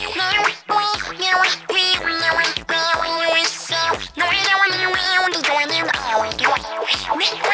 널 보며 있어. 너의 좋아하는 왜 혼자 좋아하는 너.